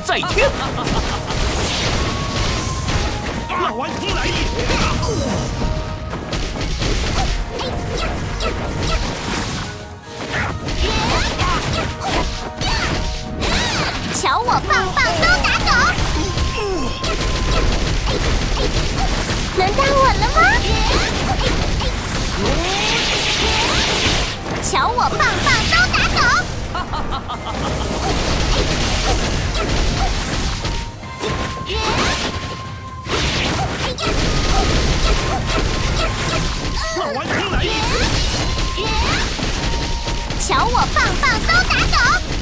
在天！ 霸王出来！ 瞧我棒棒都打走！轮到我了吗？瞧我棒棒都打走！ 霸王出来！ 瞧我棒棒都打走！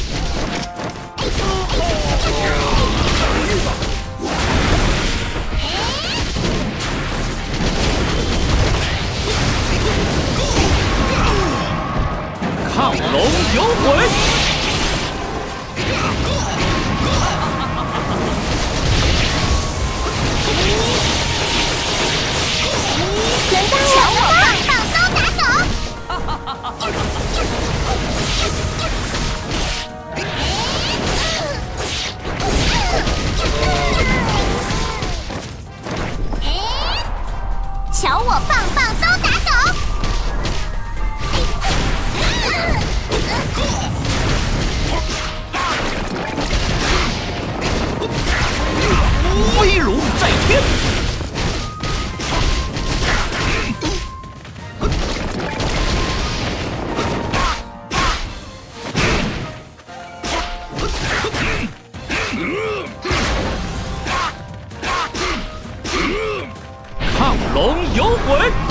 亢龙有悔！ 轮到我了吗？棒棒都打走！瞧我棒棒都打走！ 威龙在天！亢龙有悔！